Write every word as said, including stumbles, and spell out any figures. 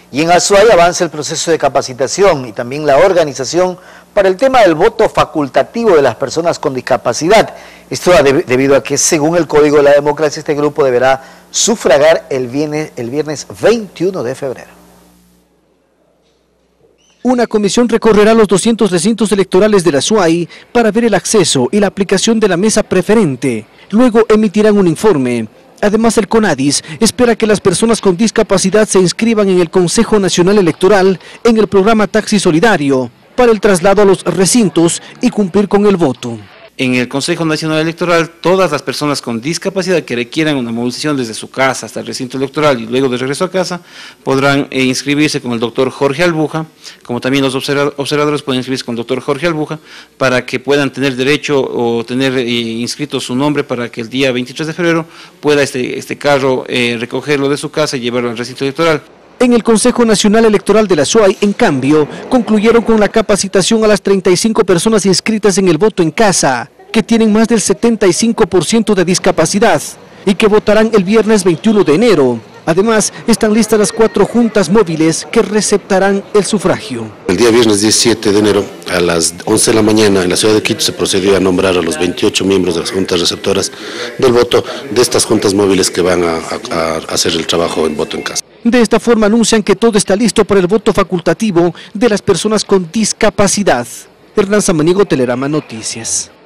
Y en Azuay avanza el proceso de capacitación y también la organización para el tema del voto facultativo de las personas con discapacidad. Esto debido a que, según el Código de la Democracia, este grupo deberá sufragar el viernes, el viernes veintiuno de febrero. Una comisión recorrerá los doscientos recintos electorales de la Azuay para ver el acceso y la aplicación de la mesa preferente. Luego emitirán un informe. Además, el CONADIS espera que las personas con discapacidad se inscriban en el Consejo Nacional Electoral en el programa Taxi Solidario para el traslado a los recintos y cumplir con el voto. En el Consejo Nacional Electoral, todas las personas con discapacidad que requieran una movilización desde su casa hasta el recinto electoral y luego de regreso a casa, podrán eh, inscribirse con el doctor Jorge Albuja, como también los observadores pueden inscribirse con el doctor Jorge Albuja, para que puedan tener derecho o tener eh, inscrito su nombre para que el día veintitrés de febrero pueda este, este carro eh, recogerlo de su casa y llevarlo al recinto electoral. En el Consejo Nacional Electoral de la Azuay, en cambio, concluyeron con la capacitación a las treinta y cinco personas inscritas en el voto en casa, que tienen más del setenta y cinco por ciento de discapacidad y que votarán el viernes veintiuno de enero. Además, están listas las cuatro juntas móviles que receptarán el sufragio. El día viernes diecisiete de enero a las once de la mañana en la ciudad de Quito se procedió a nombrar a los veintiocho miembros de las juntas receptoras del voto de estas juntas móviles que van a, a, a hacer el trabajo en voto en casa. De esta forma anuncian que todo está listo para el voto facultativo de las personas con discapacidad. Hernán Samaniego, Telerama Noticias.